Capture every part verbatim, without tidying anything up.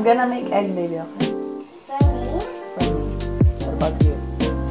gonna make egg, baby, okay? For me? For me. What about you?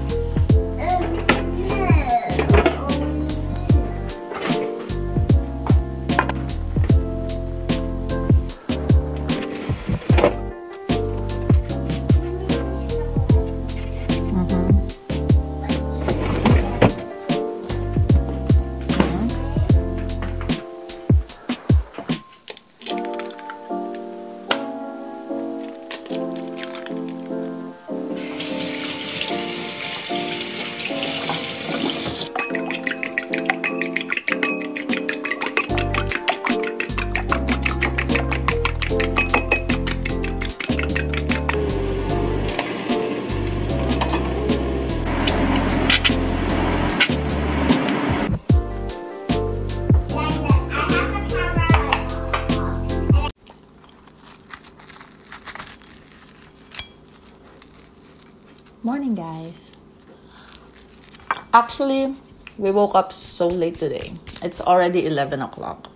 Morning, guys. Actually, we woke up so late today. It's already eleven o'clock.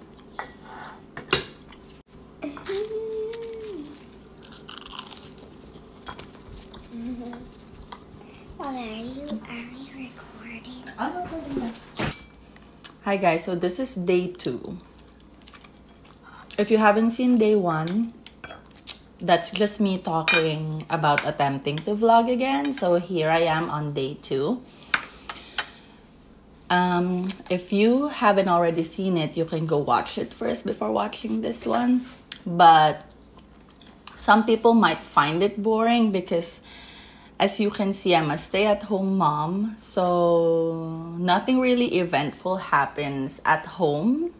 Are you, are you recording? I'm recording. Hi, guys. So this is day two. If you haven't seen day one, that's just me talking about attempting to vlog again. So here I am on day two. Um, if you haven't already seen it, you can go watch it first before watching this one. But some people might find it boring because, as you can see, I'm a stay-at-home mom. So nothing really eventful happens at home.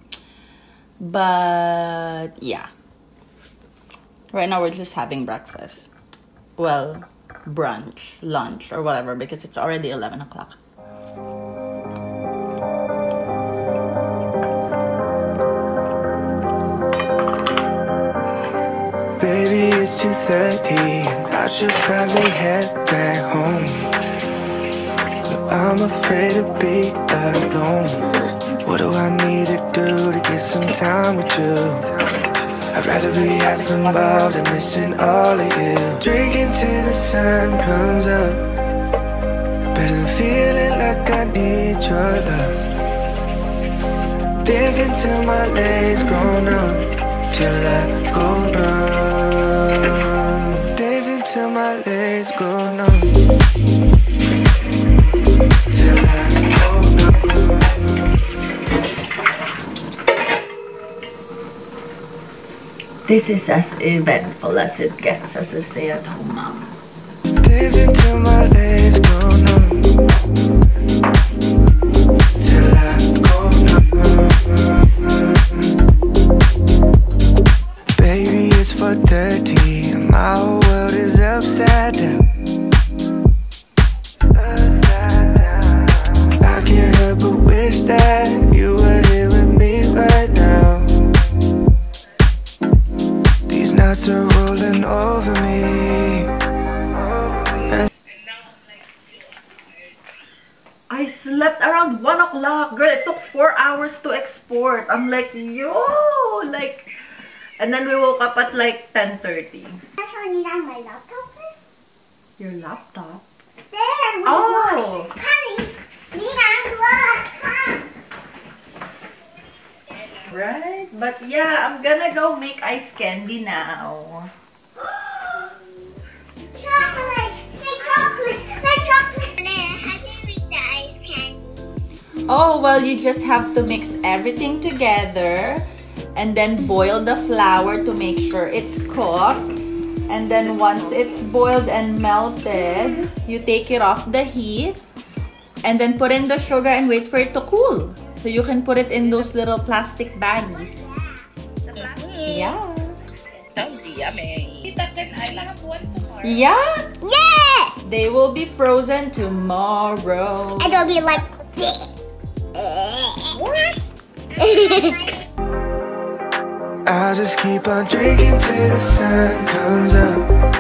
But yeah. Right now, we're just having breakfast. Well, brunch, lunch, or whatever, because it's already eleven o'clock. Baby, it's two thirty, I should probably head back home, but I'm afraid to be alone. What do I need to do to get some time with you? I'd rather be half involved and missing all of you. Drinking till the sun comes up, better than feeling like I need your love. Dancing till my legs go numb, till I go numb. Dancing till my legs go numb, till I go numb. This is as eventful as it gets as a stay-at-home mom. Dancing till my legs go numb, till I go numb. Baby, it's four thirty and my whole world is upside down. I can't help but wish that you were here with me right now. These nights are rolling over me. I slept around one o'clock. Girl, it took four hours to export. I'm like, yo! Like, and then we woke up at like ten thirty. Actually, need on my laptop first. Your laptop? There. Oh! Honey, Nina, look, come. Right? But yeah, I'm gonna go make ice candy now. Chocolate! Make chocolate! Make chocolate! How do you make the ice candy? Oh, well, you just have to mix everything together and then boil the flour to make sure it's cooked. And then once it's boiled and melted, you take it off the heat and then put in the sugar and wait for it to cool. So you can put it in those little plastic baggies. Yeah. Sounds yummy. I'll have one tomorrow. Yeah? Yes! They will be frozen tomorrow. And it'll be like... I'll just keep on drinking till the sun comes up.